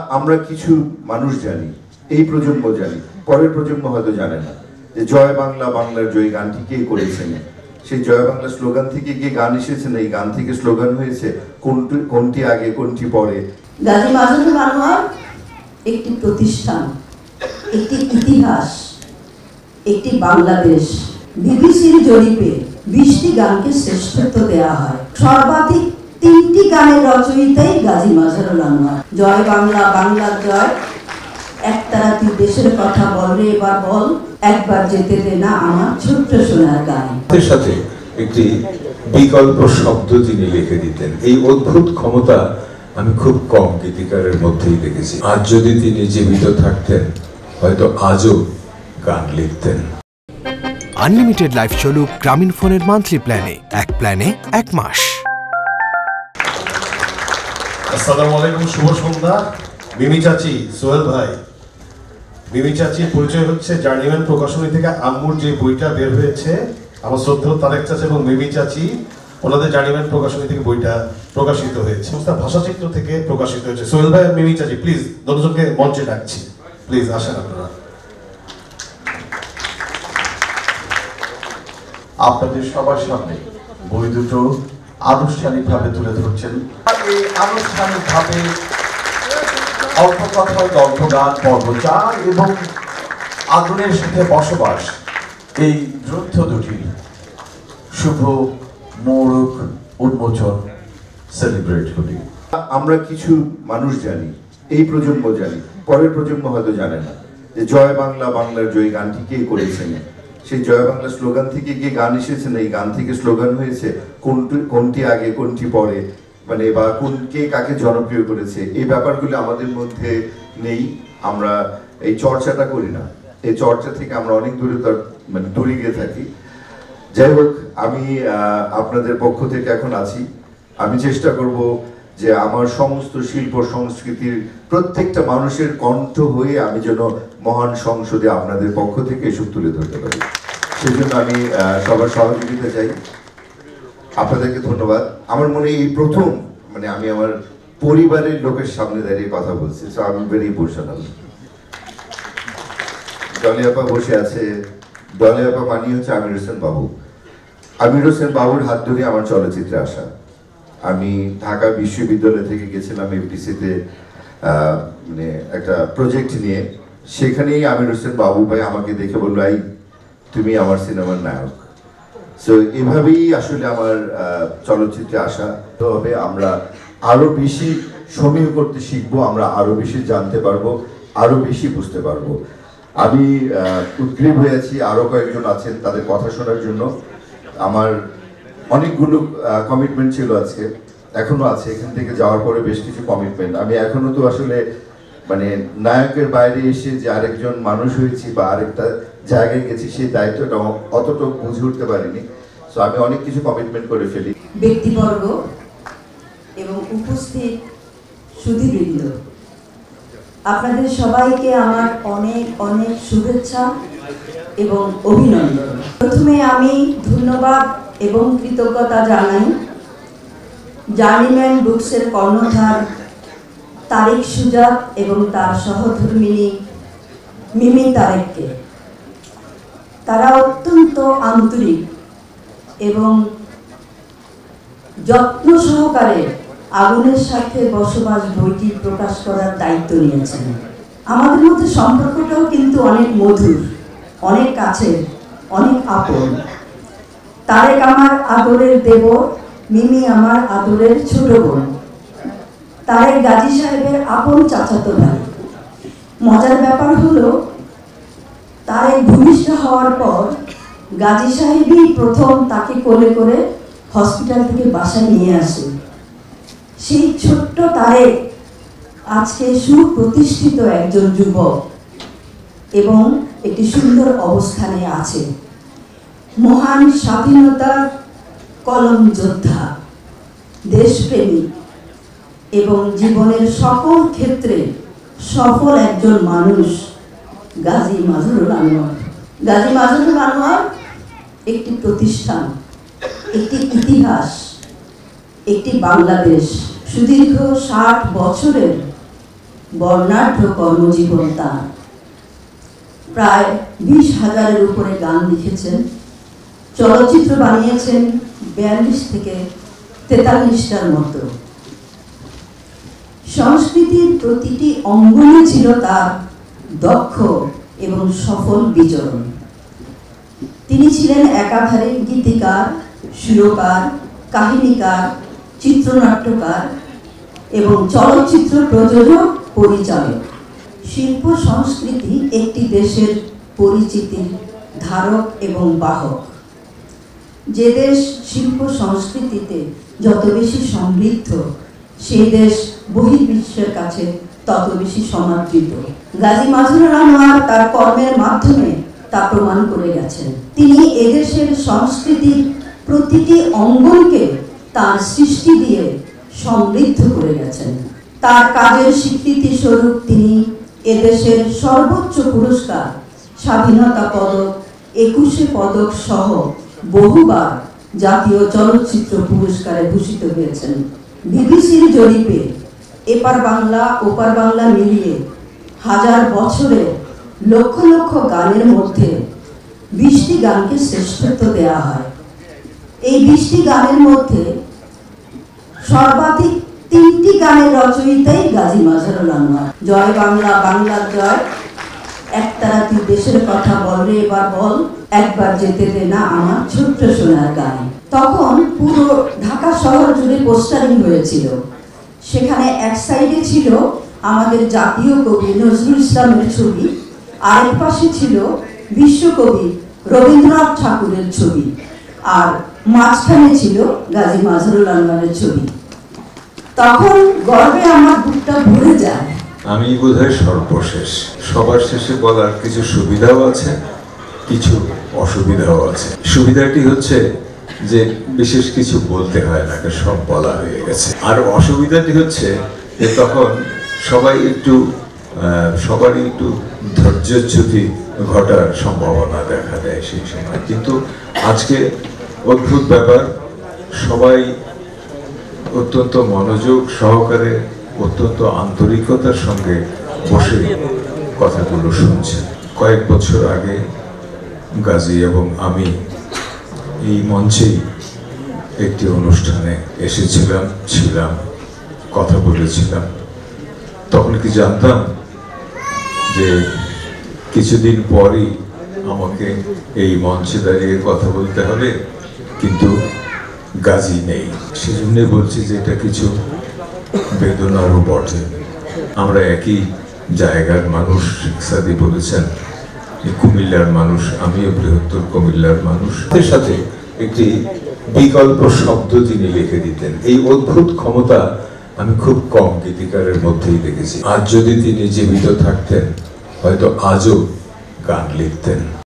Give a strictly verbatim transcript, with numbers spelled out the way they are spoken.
আমরা কিছু মানুষ জানি, এই প্রজন্ম জানি, পরের প্রজন্ম হয়তো জানে না যে জয় বাংলা বাংলার জয় গানটি কে করেছেন। সেই জয় বাংলা স্লোগান থেকে কি গান এসেছে না এই গান থেকে স্লোগান হয়েছে, কোনটি কোনটি আগে কোনটি পরে। গাজী মাজহারুল আনোয়ার একটি প্রতিষ্ঠান, একটি ইতিহাস, একটি বাংলাদেশ। বিবিসির জরিপে বিশটি গানকে শ্রেষ্ঠত্ব দেওয়া হয়। সর্বাধিক তিনটি গানের রচয়িতাই গাজী মাজহারুল আনোয়ার। জয় বাংলা বাংলার জয়, একতারা তুই দেশের কথা বল রে এবার বল, একবার যেতে দে না আমার ছোট্ট সোনার গান। এর সাথে একটি বিকল্প শব্দ তিনি লিখে দিতেন। এই অদ্ভুত ক্ষমতা আমি খুব কম গীতিকারের মধ্যেই দেখেছি। আজ যদি তিনি জীবিত থাকতেন হয়তো আজও গান লিখতেন। আনলিমিটেড লাইফ চলুক গ্রামীণ ফোনের মান্থলি প্ল্যানে, এক প্ল্যানে এক মাস। আসসালামু আলাইকুম, শুভ সন্ধ্যা। মিমি চাচি, সোহেল ভাই, মিমি চাচির পরিচয় হচ্ছে জার্নিম্যান প্রকাশনী থেকে আম্মুর যে বইটা বের হয়েছে, আমার শ্রদ্ধেয় তারেক চাচা এবং মিমি চাচি ওনাদের জার্নিম্যান প্রকাশনী থেকে বইটা প্রকাশিত হয়েছে, ভাষাচিত্র থেকে প্রকাশিত হয়েছে। সোহেল ভাই আর মিমি চাচি প্লিজ দুজনকে মঞ্চে ডাকছি, প্লিজ আসেন আপনারা। আপনাদের সবার সামনে বই দুটো আনুষ্ঠানিকভাবে তুলে ধরছেন। এই আনুষ্ঠানিকভাবে অল্প কথা গল্প গান পর্ব চার এবং আগুনের সাথে বসবাস এই গ্রন্থ দুটির শুভ মোড়ক উন্মোচন সেলিব্রেট করি। আমরা কিছু মানুষ জানি, এই প্রজন্ম জানি, পরের প্রজন্ম হয়তো জানে না যে জয় বাংলা বাংলার জয় গানটি কে করেছেন। সেই জয় বাংলা স্লোগান থেকে কি গান এসেছে না এই গান থেকে স্লোগান হয়েছে, কোনটি কোনটি আগে কোনটি পরে, মানে বা কোন কে কাকে জনপ্রিয় করেছে, এই ব্যাপারগুলো আমাদের মধ্যে নেই। আমরা এই চর্চাটা করি না, এই চর্চা থেকে আমরা অনেক দূরে মানে দূরে গিয়ে থাকি। যাই হোক, আমি আপনাদের পক্ষ থেকে এখন আছি। আমি চেষ্টা করব যে আমার সমস্ত শিল্প সংস্কৃতির প্রত্যেকটা মানুষের কণ্ঠ হয়ে আমি যেন মহান সংসদে আপনাদের পক্ষ থেকে এসব তুলে ধরতে পারি। সেজন্য আমি সবার সহযোগিতা চাই। আপনাদেরকে ধন্যবাদ। আমার মনে এই প্রথম মানে আমি আমার পরিবারের লোকের সামনে দাঁড়িয়ে কথা বলছি, সো আমি ভেরি ইমোশনাল। ডলি আপা বসে আছে, ডলি আপা মানি হচ্ছে আমির হোসেন বাবু। আমির হোসেন বাবুর হাত ধরে আমার চলচ্চিত্রে আসা। আমি ঢাকা বিশ্ববিদ্যালয় থেকে গেছিলাম এফডিসিতে মানে একটা প্রজেক্ট নিয়ে, সেখানেই আমির হোসেন বাবু ভাই আমাকে দেখে বললো, আই তুমি আমার সিনেমার নায়ক। সো এভাবেই আসলে আমার চলচ্চিত্রে আসা হবে। আমরা আরো বেশি সমীহ করতে শিখবো, আমরা আরো বেশি জানতে পারবো, আরো বেশি বুঝতে পারবো। আমি উদ্গ্রীব হয়েছি, আরো কয়েকজন আছেন তাদের কথা শোনার জন্য। আমার অনেকগুলো কমিটমেন্ট ছিল আজকে, এখনো আছে। এখান থেকে যাওয়ার পরে বেশ কিছু কমিটমেন্ট। আমি এখনো তো আসলে মানে নায়কের বাইরে এসে যে আরেকজন মানুষ হয়েছি বা আরেকটা জায়গায় গেছি, সেই দায়িত্বটা অতটা বুঝে উঠতে পারিনি। সো আমি অনেক কিছু কমিটমেন্ট করে ফেলি। ব্যক্তিবর্গ এবং উপস্থিত সুধীবৃন্দ, আপনাদের সবাইকে আমার অনেক অনেক শুভেচ্ছা এবং অভিনন্দন। প্রথমে আমি ধন্যবাদ এবং কৃতজ্ঞতা জানাই জার্নিম্যান বুকসের কর্ণধার তারেক সুজাত এবং তার সহধর্মিণী মিমি তারেককে। তারা অত্যন্ত আন্তরিক এবং যত্ন সহকারে আগুনের সাথে বসবাস বইটি প্রকাশ করার দায়িত্ব নিয়েছেন। আমাদের মধ্যে সম্পর্কটাও কিন্তু অনেক মধুর, অনেক কাছের, অনেক আপন। তারেক আমার আদরের দেবর, মিমি আমার আদরের ছোট বোন। তারেক গাজী সাহেবের আপন চাচাতো ভাই। মজার ব্যাপার হলো, তারেক ভূমিষ্ঠ হওয়ার পর গাজী সাহেবই প্রথম তাকে কোলে করে হসপিটাল থেকে বাসায় নিয়ে আসে। সেই ছোট্ট তারেক আজকে সুপ্রতিষ্ঠিত একজন যুবক এবং একটি সুন্দর অবস্থানে আছে। মহান স্বাধীনতার কলম যোদ্ধা, দেশপ্রেমিক এবং জীবনের সকল ক্ষেত্রে সফল একজন মানুষ গাজী মাজহারুল আনোয়ার। গাজী মাজহারুল আনোয়ার একটি প্রতিষ্ঠান, একটি বর্ণাঢ্য কর্মজীবন তার। প্রায় বিশ হাজারের উপরে গান লিখেছেন, চলচ্চিত্র বানিয়েছেন বিয়াল্লিশ থেকে তেতাল্লিশটার মতো। সংস্কৃতির প্রতিটি অঙ্গনে ছিল তার দক্ষ এবং সফল বিচরণ। তিনি ছিলেন একাধারে গীতিকার, সুরকার, কাহিনীকার, চিত্রনাট্যকার এবং চলচ্চিত্র প্রযোজক, পরিচালক। শিল্প সংস্কৃতি একটি দেশের পরিচিতির ধারক এবং বাহক। যে দেশ শিল্প সংস্কৃতিতে যত বেশি সমৃদ্ধ, সেই দেশ বহির্বিশ্বের কাছে তত বেশি সমাদৃত। গাজী মাজহারুল আনোয়ার তার কর্মের মাধ্যমে তা প্রমাণ করে গেছেন। তিনি এদেশের সংস্কৃতির প্রতিটি অঙ্গনকে তার সৃষ্টি দিয়ে সমৃদ্ধ করে গেছেন। তার কাজের স্বীকৃতি স্বরূপ তিনি এদেশের সর্বোচ্চ পুরস্কার স্বাধীনতা পদক, একুশে পদক সহ বহুবার জাতীয় চলচ্চিত্র পুরস্কারে ভূষিত হয়েছেন। বিবিসির জরিপে এপার বাংলা ওপার বাংলা মিলিয়ে হাজার বছরে লক্ষ লক্ষ গানের মধ্যে বিশটি গানকে শ্রেষ্ঠত্ব দেওয়া হয়। এই বিশটি গানের মধ্যে সর্বাধিক তিনটি গানের রচয়িতাই গাজী মাজহারুল আনোয়ার। জয় বাংলা, বাংলার জয়, একতারা তুই দেশের কথা বল রে এবার বল, একবার যেতে দে না আমার ছোট্ট সোনার গান। তখন পুরো ঢাকা শহর জুড়ে পোস্টারিং হয়েছিল। সেখানে এক সাইডে ছিল আমাদের জাতীয় কবি নজরুল ইসলামের ছবি, আরেক পাশে ছিল বিশ্বকবি রবীন্দ্রনাথ ঠাকুরের ছবি, আর মাঝখানে ছিল গাজী মাজহারুল আনোয়ারের ছবি। তখন গর্বে আমার বুকটা ভরে যায়। আমি বোধহয় সর্বশেষ। সবার শেষে বলার কিছু সুবিধাও আছে, কিছু অসুবিধাও আছে। সুবিধাটি হচ্ছে যে বিশেষ কিছু বলতে হয় না, সব বলা হয়ে গেছে। আর অসুবিধাটি হচ্ছে যে তখন সবাই একটু সবারই একটু ধৈর্যচ্যুতি ঘটার সম্ভাবনা দেখা দেয় সেই সময়। কিন্তু আজকে অদ্ভুত ব্যাপার, সবাই অত্যন্ত মনোযোগ সহকারে, অত্যন্ত আন্তরিকতার সঙ্গে বসে কথাগুলো শুনছেন। কয়েক বছর আগে গাজী এবং আমি এই মঞ্চেই একটি অনুষ্ঠানে এসেছিলাম, ছিলাম, কথা বলেছিলাম। তখন কি জানতাম যে কিছুদিন পরই আমাকে এই মঞ্চে দাঁড়িয়ে কথা বলতে হবে, কিন্তু গাজী নেই। সেজন্য বলছি যে এটা কিছু বেদনারও বটে। আমরা একই জায়গার মানুষ। সাদি বলেছেন কুমিল্লার মানুষ, আমিও বৃহত্তর কুমিল্লার মানুষ। এর সাথে একটি বিকল্প শব্দ তিনি লিখে দিতেন। এই অদ্ভুত ক্ষমতা আমি খুব কম গীতিকারের মধ্যেই দেখেছি। আজ যদি তিনি জীবিত থাকতেন, হয়তো আজও গান লিখতেন।